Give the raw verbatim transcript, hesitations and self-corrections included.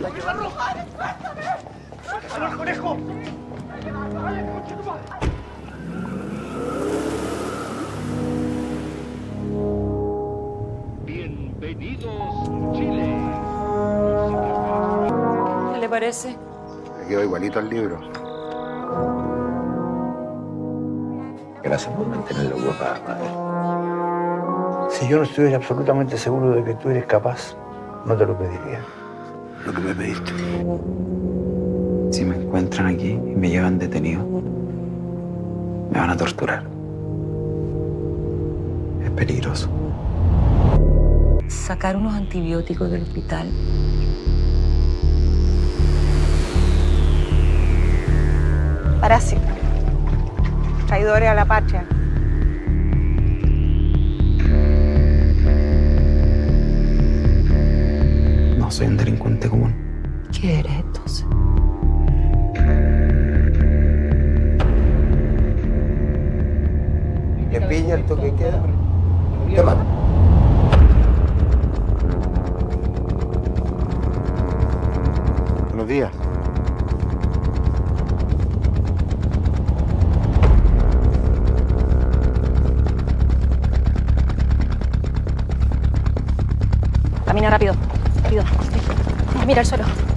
¡Suéltalo al conejo! Bienvenidos, Chile. ¿Qué le parece? Me quedó igualito al libro. Gracias por mantenerlo huepa, madre. Si yo no estuviera absolutamente seguro de que tú eres capaz, no te lo pediría. Lo que me pediste. Si me encuentran aquí y me llevan detenido, me van a torturar. Es peligroso. Sacar unos antibióticos del hospital. Parásitos. Traidores a la patria. No soy un delincuente común. ¿Qué eres entonces? Le pilla el toque queda, te mata. Buenos días. Camina rápido. Rápido. Mira el suelo.